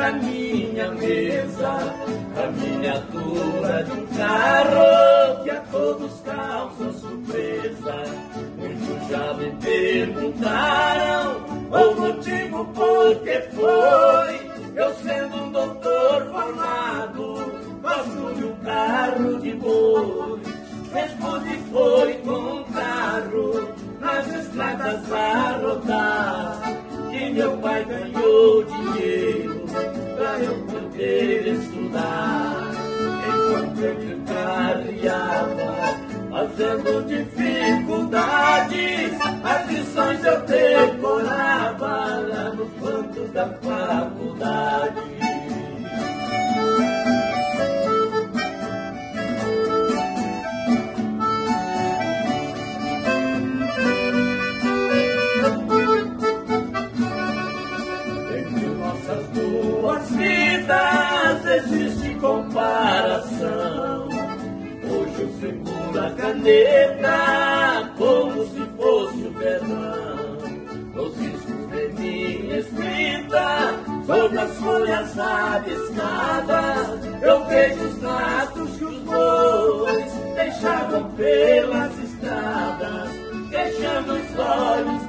pra minha mesa a miniatura de um carro que a todos causa surpresa. Muitos já me perguntaram o motivo por que foi. Eu sendo um doutor formado, gosto de um carro de boi. Respondi foi com um carro nas estradas a rodar, que meu pai ganhou dinheiro pra eu poder estudar. Enquanto eu me carreava, fazendo dificuldades, as lições eu decorava lá no canto da faculdade. Duas vidas existe comparação. Hoje eu seguro a caneta como se fosse o verão. Nos riscos de minha escrita sobre as folhas rabiscadas, eu vejo os traços que os bois deixavam pelas estradas, deixando os olhos